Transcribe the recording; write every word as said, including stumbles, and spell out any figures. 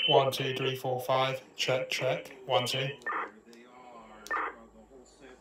One, two, three, four, five. Check, check. One, two.